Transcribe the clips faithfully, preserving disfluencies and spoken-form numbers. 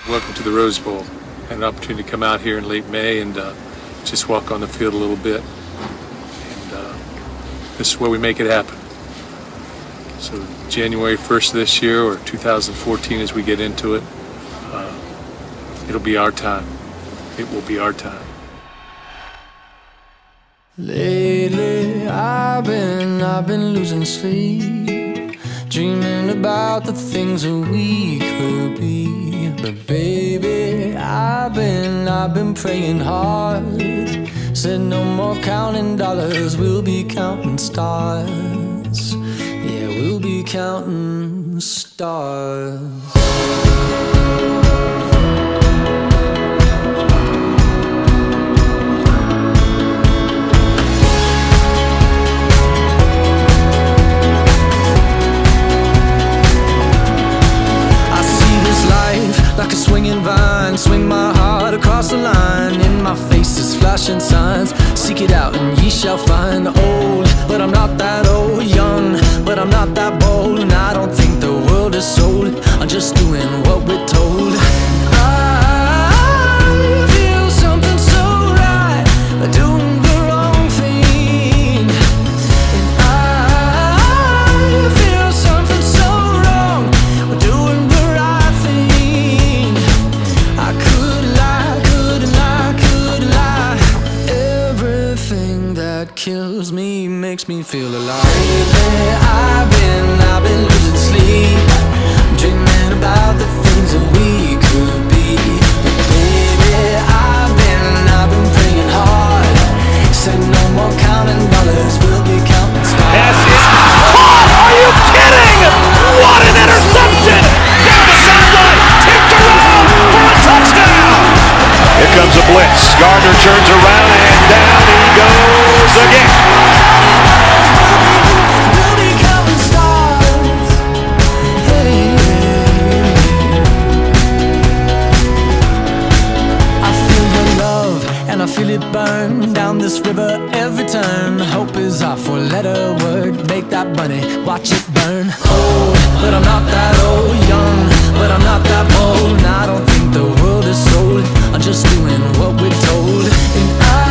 Welcome to the Rose Bowl. Had an opportunity to come out here in late May and uh, just walk on the field a little bit. And uh, this is where we make it happen. So January first this year, or two thousand fourteen as we get into it, uh, it'll be our time. It will be our time. Lately I've been, I've been losing sleep, dreaming about the things that we could be. But baby, I've been, I've been praying hard. Said no more counting dollars, we'll be counting stars. Yeah, we'll be counting stars. Like a swinging vine, swing my heart across the line. In my face is flashing signs. Seek it out and ye shall find. Old, but I'm not that old. Young, but I'm not that bold. And I don't think the world is sold. I'm just doing what we're told. I feel something so right, doing the wrong thing. And I feel something so wrong, doing the right thing. I could lie, could lie, could lie. Everything that kills me makes me feel alive. Lately I've been, I've been losing sleep, dreaming about the things that we could be. But baby, I've been, I've been praying hard. Said no more counting dollars, we'll be counting stars. Pass is caught! Are you kidding? What an interception! Down the sideline, tipped around for a touchdown! Here comes a blitz. Gardner turns around and down he goes again. We'll be counting stars. Hey. I feel your love and I feel it burn down this river every turn. Hope is our four-letter word. Make that money, watch it burn. Old, but I'm not that old. Young, but I'm not that bold. And I don't think the world is sold. I'm just doing what we're told. And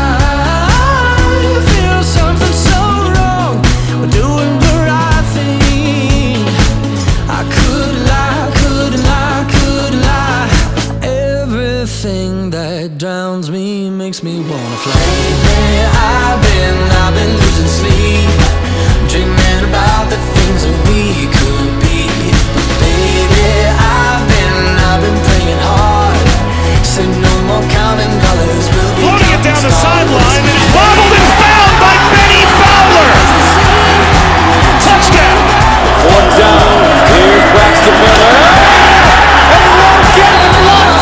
I feel something so wrong. We're doing the right thing. I could lie, could lie, could lie. Everything that drowns me makes me wanna fly. Lately I've been, I've been losing sleep, dreaming about the things that we could be. But baby, I've been, I've been praying hard. Said no more counting dollars, we'll be Floating it down the sideline and it's bobbled and found by Benny Fowler. Touchdown! One down, here's Braxton Miller. And he won't get it, let's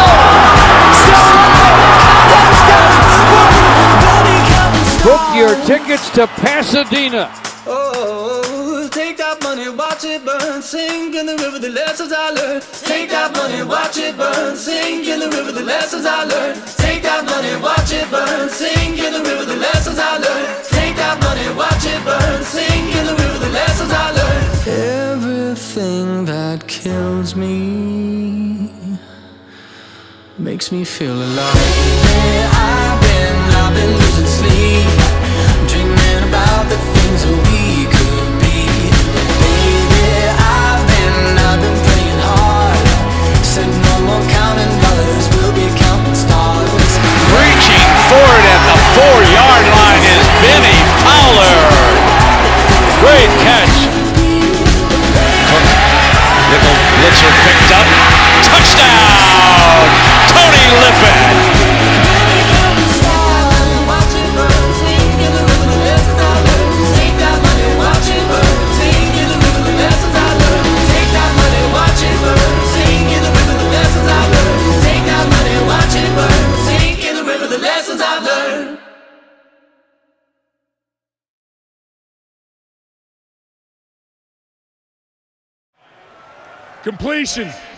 go! Book your tickets to Pasadena. Oh, take that money, watch it burn, sink in the river, the lessons I learned. Take that money, watch it burn, sink in the river, the lessons I learned. Take that money, watch it burn, sink in the river, the lessons I learned. Take that money, watch it burn, sink in the river, the lessons I learned. Everything that kills me makes me feel alive. Lately I've been, I've been losing sleep, dreaming about the things that we could be. Baby, I've been, I've been praying hard. Said no more counting dollars, we'll be counting stars. Reaching forward at the four-yard line is Benny Fowler. Great catch. Cook, nickel blitzer picked up. Touchdown! Tony Lippett. Completion.